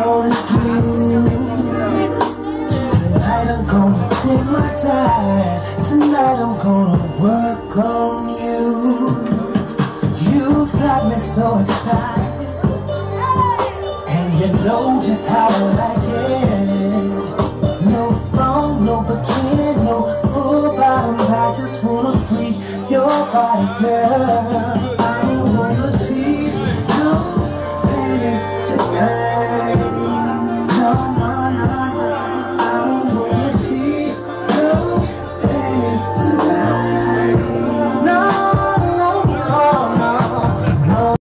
wanna do. Tonight I'm gonna take my time. Tonight I'm gonna work on you. You've got me so excited, and you know just how I like it. No thong, no bikini, no full bottoms. I just wanna free your body, girl.